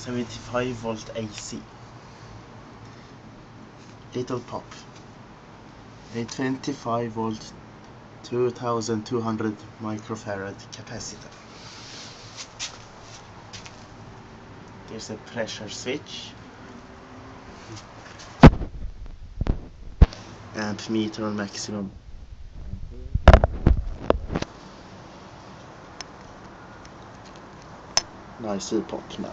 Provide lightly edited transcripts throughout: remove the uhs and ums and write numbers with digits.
75 volt AC. Little pop. A 25 volt 2200 microfarad capacitor. There's a pressure switch. Amp meter on maximum. Nice pop now.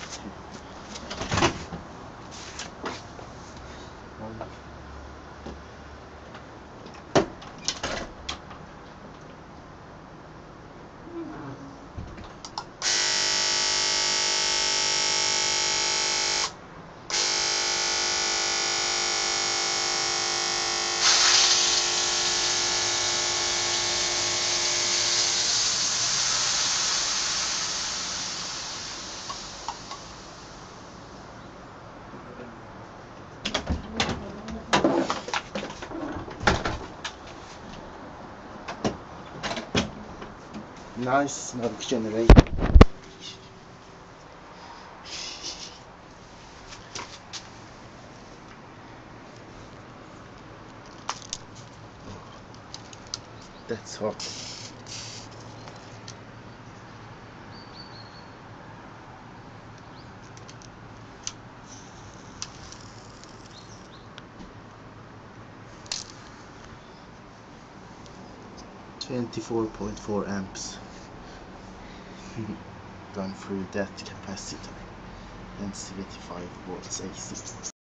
Nice smoke generator. That's hot. .4 amps run through that capacitor and 75 volts AC.